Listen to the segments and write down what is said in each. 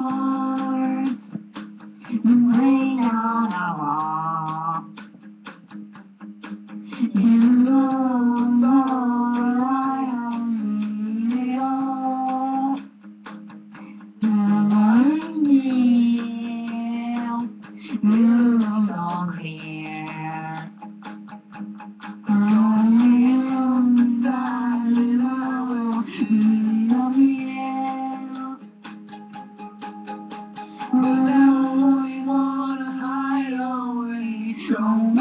heart, rain on our wall. You know I have seen it all. Never knew you don't care. But I only wanna hide away. Don't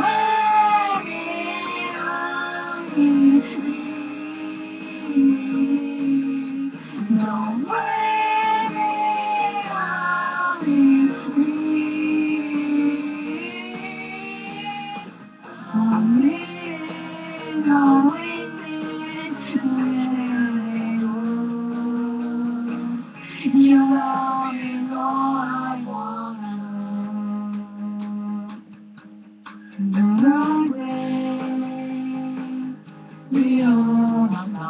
Your love is all I wanna know. The way we all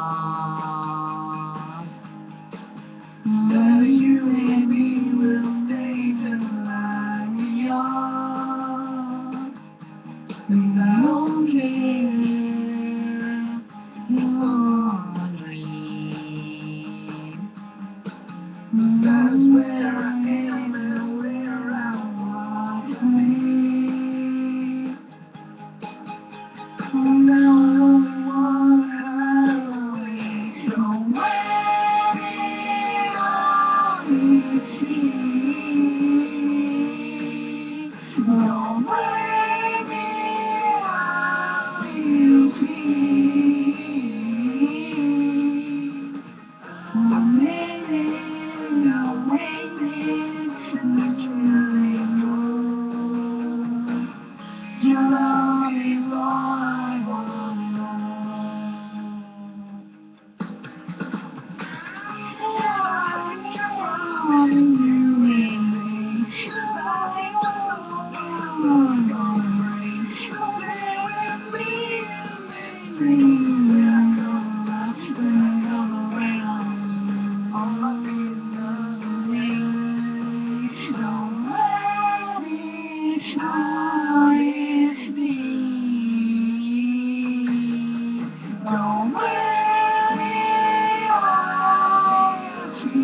are, that you and me will stay just like we are. And I don't care, it's all a dream. That's where I am and where I want to be. And I only want to hide away. Don't wait on me. Don't wait on you, please. I'm waiting, your love is all I wanna know. You and me, I was gonna break. Stay with me and make me when I come around. All my feelings away. Don't let me out in peace. Don't let me out in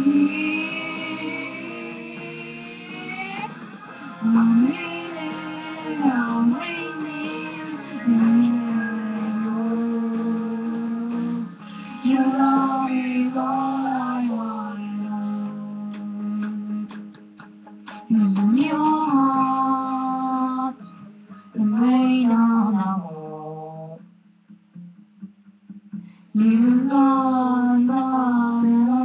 peace. I'm waiting. Your love is all I wanna know. In your heart, the rain on the wall. You know